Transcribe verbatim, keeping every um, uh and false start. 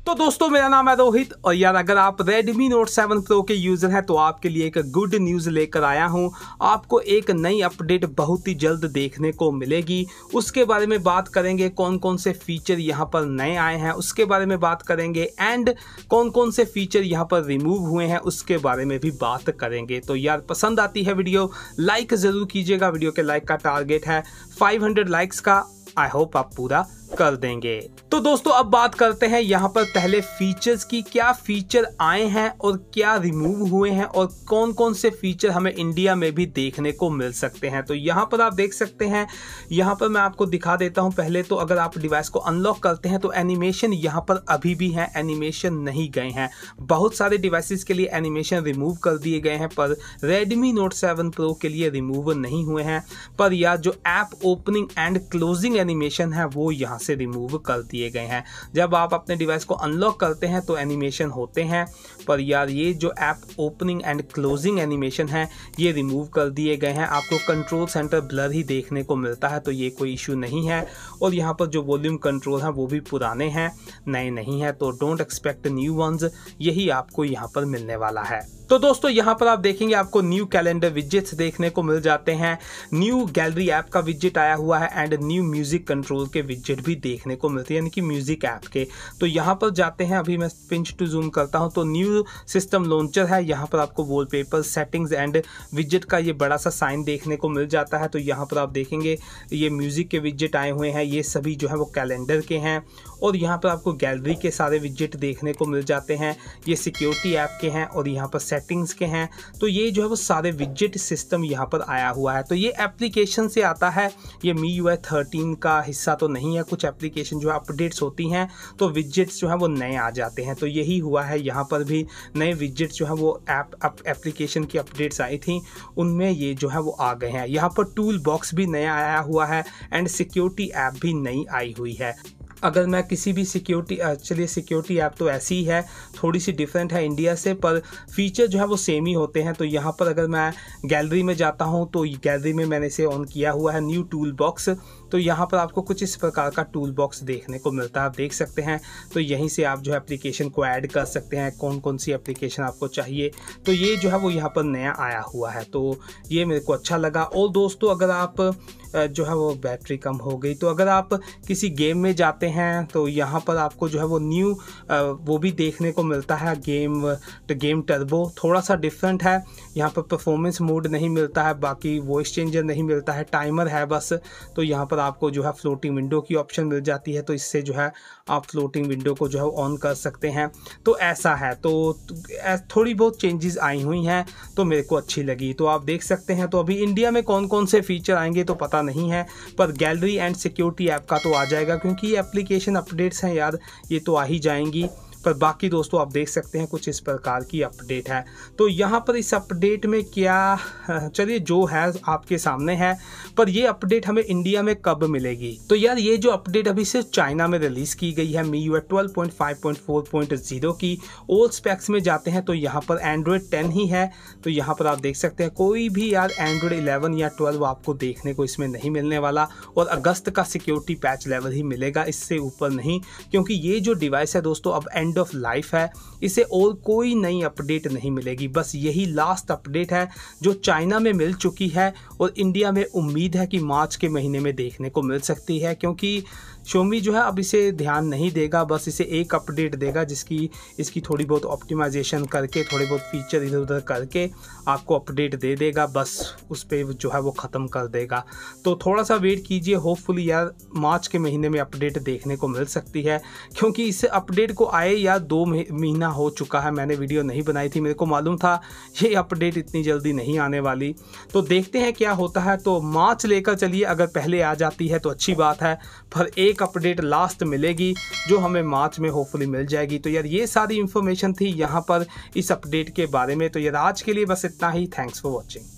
तो दोस्तों मेरा नाम है रोहित और यार अगर आप Redmi Note सेवन Pro के यूज़र हैं तो आपके लिए एक गुड न्यूज़ लेकर आया हूं। आपको एक नई अपडेट बहुत ही जल्द देखने को मिलेगी। उसके बारे में बात करेंगे, कौन कौन से फीचर यहां पर नए आए हैं उसके बारे में बात करेंगे एंड कौन कौन से फीचर यहां पर रिमूव हुए हैं उसके बारे में भी बात करेंगे। तो यार पसंद आती है वीडियो लाइक ज़रूर कीजिएगा। वीडियो के लाइक का टारगेट है फाइव हंड्रेड लाइक्स का, आई होप आप पूरा कर देंगे। तो दोस्तों अब बात करते हैं यहाँ पर पहले फीचर्स की, क्या फीचर आए हैं और क्या रिमूव हुए हैं और कौन कौन से फीचर हमें इंडिया में भी देखने को मिल सकते हैं। तो यहाँ पर आप देख सकते हैं, यहाँ पर मैं आपको दिखा देता हूँ। पहले तो अगर आप डिवाइस को अनलॉक करते हैं तो एनिमेशन यहाँ पर अभी भी है, एनिमेशन नहीं गए हैं। बहुत सारे डिवाइसेस के लिए एनिमेशन रिमूव कर दिए गए हैं पर Redmi Note सेवन Pro के लिए रिमूव नहीं हुए हैं। पर यार जो app opening and closing animation है वो यहाँ से रिमूव कर दिए गए हैं। जब आप अपने डिवाइस को अनलॉक करते हैं तो एनिमेशन होते हैं, पर यार ये जो app opening and closing animation है ये रिमूव कर दिए गए हैं। आपको कंट्रोल सेंटर ब्लर ही देखने को मिलता है, तो ये कोई इशू नहीं है। और यहाँ पर जो वॉल्यूम कंट्रोल है वो भी पुराने हैं, नए नहीं है, तो डोंट एक्सपेक्ट न्यू वंस, यही आपको यहाँ पर मिलने वाला है। तो दोस्तों यहाँ पर आप देखेंगे आपको न्यू कैलेंडर विजेट्स देखने को मिल जाते हैं, न्यू गैलरी ऐप का विजेट आया हुआ है एंड न्यू म्यूजिक कंट्रोल के विजेट भी देखने को मिलते हैं, यानी कि म्यूजिक ऐप के। तो यहाँ पर जाते हैं, अभी मैं पिंच टू जूम करता हूँ तो न्यू सिस्टम लॉन्चर है। यहाँ पर आपको वॉलपेपर सेटिंग्स एंड विजेट का ये बड़ा सा साइन देखने को मिल जाता है। तो यहाँ पर आप देखेंगे ये म्यूजिक के विजेट आए हुए हैं, ये सभी जो है वो कैलेंडर के हैं। और यहाँ पर आपको गैलरी के सारे विजेट देखने को मिल जाते हैं, ये सिक्योरिटी ऐप के हैं और यहाँ पर सेटिंग्स के हैं। तो ये जो है वो सारे विजेट सिस्टम यहाँ पर आया हुआ है। तो ये एप्लीकेशन से आता है, ये मी यू आई थर्टीन का हिस्सा तो नहीं है। कुछ एप्लीकेशन जो है अपडेट्स होती हैं तो विजेट्स जो है वो नए आ जाते हैं, तो यही हुआ है। यहाँ पर भी नए विजेट्स जो है वो ऐप एप्लीकेशन की अपडेट्स आई थी, उनमें ये जो है वो आ गए हैं। यहाँ पर टूल बॉक्स भी नया आया हुआ है एंड सिक्योरिटी ऐप भी नई आई हुई है। अगर मैं किसी भी सिक्योरिटी, चलिए सिक्योरिटी ऐप तो ऐसी ही है, थोड़ी सी डिफरेंट है इंडिया से, पर फीचर जो है वो सेम ही होते हैं। तो यहाँ पर अगर मैं गैलरी में जाता हूँ तो गैलरी में मैंने इसे ऑन किया हुआ है, न्यू टूल बॉक्स। तो यहाँ पर आपको कुछ इस प्रकार का टूल बॉक्स देखने को मिलता है, आप देख सकते हैं। तो यहीं से आप जो है एप्लीकेशन को ऐड कर सकते हैं, कौन कौन सी एप्लीकेशन आपको चाहिए। तो ये जो है वो यहाँ पर नया आया हुआ है, तो ये मेरे को अच्छा लगा। और दोस्तों अगर आप जो है वो बैटरी कम हो गई, तो अगर आप किसी गेम में जाते हैं तो यहाँ पर आपको जो है वो न्यू वो भी देखने को मिलता है, गेम गेम टर्बो थोड़ा सा डिफरेंट है। यहाँ पर परफॉर्मेंस मोड नहीं मिलता है, बाकी वॉइस चेंजर नहीं मिलता है, टाइमर है बस। तो यहाँ पर आपको जो है फ्लोटिंग विंडो की ऑप्शन मिल जाती है, तो इससे जो है आप फ्लोटिंग विंडो को जो है ऑन कर सकते हैं। तो ऐसा है, तो थोड़ी बहुत चेंजेस आई हुई हैं तो मेरे को अच्छी लगी, तो आप देख सकते हैं। तो अभी इंडिया में कौन कौन से फीचर आएंगे तो पता नहीं है, पर गैलरी एंड सिक्योरिटी ऐप का तो आ जाएगा, क्योंकि ये एप्लीकेशन अपडेट्स हैं यार, ये तो आ ही जाएंगी। पर बाकी दोस्तों आप देख सकते हैं कुछ इस प्रकार की अपडेट है। तो यहाँ पर इस अपडेट में क्या, चलिए जो है आपके सामने है, पर ये अपडेट हमें इंडिया में कब मिलेगी। तो यार ये जो अपडेट अभी सिर्फ चाइना में रिलीज की गई है, Mi U I twelve point five point four point zero की। ऑल स्पेक्स में जाते हैं तो यहाँ पर एंड्रॉयड टेन ही है। तो यहाँ पर आप देख सकते हैं कोई भी यार एंड्रॉयड इलेवन या ट्वेल्व आपको देखने को इसमें नहीं मिलने वाला, और अगस्त का सिक्योरिटी पैच लेवल ही मिलेगा, इससे ऊपर नहीं, क्योंकि ये जो डिवाइस है दोस्तों अब एंड ऑफ लाइफ है, इसे और कोई नई अपडेट नहीं मिलेगी। बस यही लास्ट अपडेट है जो चाइना में मिल चुकी है, और इंडिया में उम्मीद है कि मार्च के महीने में देखने को मिल सकती है, क्योंकि Xiaomi जो है अब इसे ध्यान नहीं देगा, बस इसे एक अपडेट देगा जिसकी इसकी थोड़ी बहुत ऑप्टिमाइजेशन करके, थोड़े बहुत फीचर इधर उधर करके आपको अपडेट दे देगा, बस उस पर जो है वो ख़त्म कर देगा। तो थोड़ा सा वेट कीजिए, होपफुली यार मार्च के महीने में अपडेट देखने को मिल सकती है, क्योंकि इस अपडेट को आए यार दो महीना हो चुका है। मैंने वीडियो नहीं बनाई थी, मेरे को मालूम था ये अपडेट इतनी जल्दी नहीं आने वाली। तो देखते हैं क्या होता है। तो मार्च लेकर चलिए, अगर पहले आ जाती है तो अच्छी बात है, पर एक अपडेट लास्ट मिलेगी जो हमें मार्च में होपफुली मिल जाएगी। तो यार ये सारी इंफॉर्मेशन थी यहाँ पर इस अपडेट के बारे में। तो यार आज के लिए बस इतना ही। Thanks for watching.